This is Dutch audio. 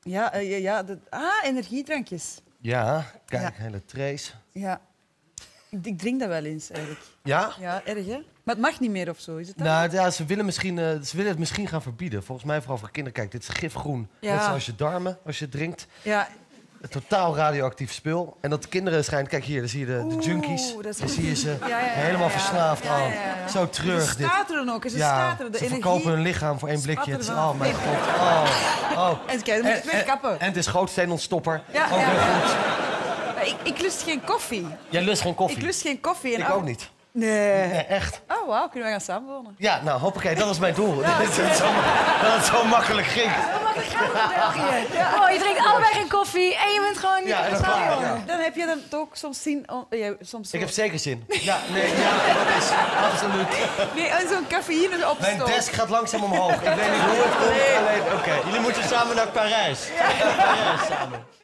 Energiedrankjes. Ja, kijk, Ja. hele trace. Ja. Ik drink dat wel eens, eigenlijk. Ja? Ja, erg, hè? Maar het mag niet meer of zo, is het dat? Nou ja, ze willen het misschien gaan verbieden. Volgens mij vooral voor kinderen. Kijk, dit is gifgroen. Ja. Net zoals je darmen, als je het drinkt. Ja. Een totaal radioactief spul. En dat de kinderen schijnt... Kijk hier, daar zie je de junkies. dat is Daar zie je ze Ja. helemaal verslaafd. Ja. Zo treurig Ze dit. stateren ook, ze stateren. De ze energie... verkopen hun lichaam voor 1 blikje. Het is, Spatteren oh mijn god. Oh. En kijk, dan moet je het wegkappen. En het is gootsteenontstopper. Ja, Ook ja, weer ja. goed. Maar ik lust geen koffie. Jij lust geen koffie? Ik lust geen koffie. En Ik ook niet. Nee. Nee, echt. Oh, wauw, kunnen we gaan samenwonen? Ja, nou, hoppakee, dat was mijn doel. Dat het zo makkelijk ging. Oh, je drinkt allebei geen koffie en je bent gewoon niet Ja, en dat is klaar. Ja. Dan heb je dan ook soms zin... soms Ik heb zeker zin. Ja, dat is absoluut. Nee, zo'n cafeïne opstoot. Mijn desk gaat langzaam omhoog. Ik weet niet hoe het komt. Alleen, oké. Jullie moeten samen naar Parijs. Parijs samen.